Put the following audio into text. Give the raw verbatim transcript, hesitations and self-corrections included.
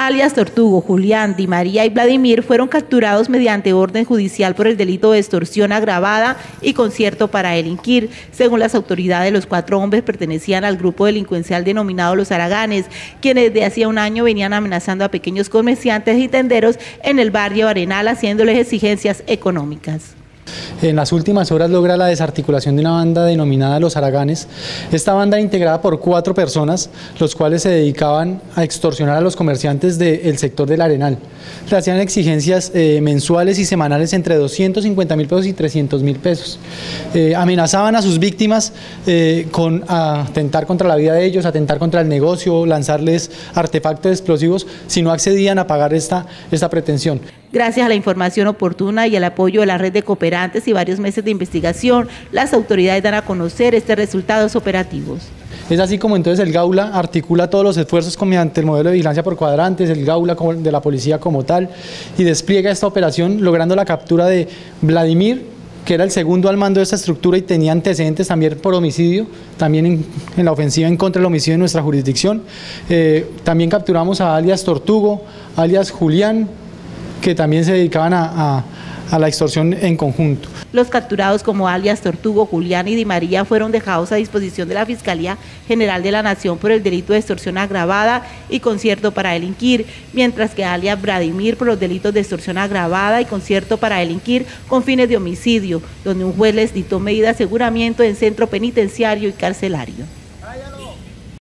Alias Tortugo, Julián, Di María y Vladimir fueron capturados mediante orden judicial por el delito de extorsión agravada y concierto para delinquir. Según las autoridades, los cuatro hombres pertenecían al grupo delincuencial denominado Los Haraganes, quienes desde hacía un año venían amenazando a pequeños comerciantes y tenderos en el barrio Arenal, haciéndoles exigencias económicas. En las últimas horas logra la desarticulación de una banda denominada Los Haraganes. Esta banda integrada por cuatro personas, los cuales se dedicaban a extorsionar a los comerciantes del sector del Arenal. Le hacían exigencias eh, mensuales y semanales entre doscientos cincuenta mil pesos y trescientos mil pesos. Eh, amenazaban a sus víctimas eh, con atentar contra la vida de ellos, atentar contra el negocio, lanzarles artefactos explosivos si no accedían a pagar esta, esta pretensión. Gracias a la información oportuna y al apoyo de la red de cooperantes y varios meses de investigación, las autoridades dan a conocer estos resultados operativos. Es así como entonces el Gaula articula todos los esfuerzos mediante el modelo de vigilancia por cuadrantes, el Gaula de la policía como tal, y despliega esta operación logrando la captura de Vladimir, que era el segundo al mando de esta estructura y tenía antecedentes también por homicidio, también en, en la ofensiva en contra del homicidio en nuestra jurisdicción. Eh, también capturamos a alias Tortugo, alias Julián, que también se dedicaban a, a, a la extorsión en conjunto. Los capturados como alias Tortugo, Julián y Di María fueron dejados a disposición de la Fiscalía General de la Nación por el delito de extorsión agravada y concierto para delinquir, mientras que alias Vladimir por los delitos de extorsión agravada y concierto para delinquir con fines de homicidio, donde un juez les dictó medida de aseguramiento en centro penitenciario y carcelario.